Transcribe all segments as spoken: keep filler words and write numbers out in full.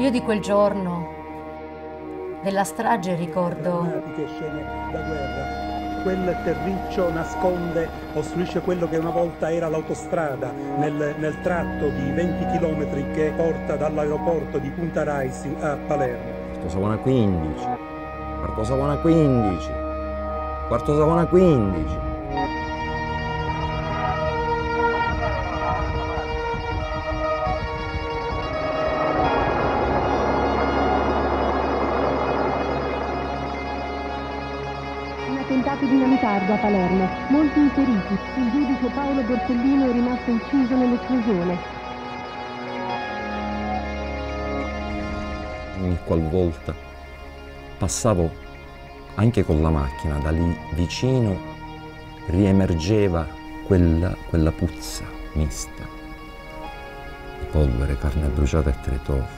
Io di quel giorno, della strage, ricordo... Drammatiche scene da guerra. Quel terriccio nasconde, ostruisce quello che una volta era l'autostrada nel, nel tratto di venti chilometri che porta dall'aeroporto di Punta Raisi a Palermo. Quarto Savona quindici, quarto Savona quindici, quarto Savona quindici. Attentato dinamitardo a Palermo, molti i feriti. Il giudice Paolo Borsellino è rimasto ucciso nell'esplosione. Ogni qualvolta passavo anche con la macchina, da lì vicino riemergeva quella, quella puzza mista di polvere, carne bruciata e tretofi.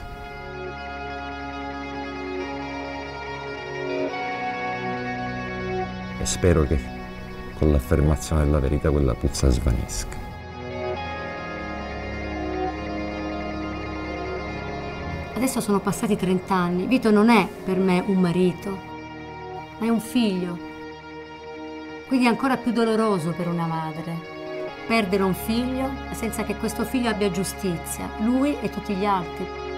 E spero che con l'affermazione della verità quella puzza svanisca. Adesso sono passati trent'anni. Vito non è per me un marito, ma è un figlio. Quindi è ancora più doloroso per una madre perdere un figlio senza che questo figlio abbia giustizia, lui e tutti gli altri.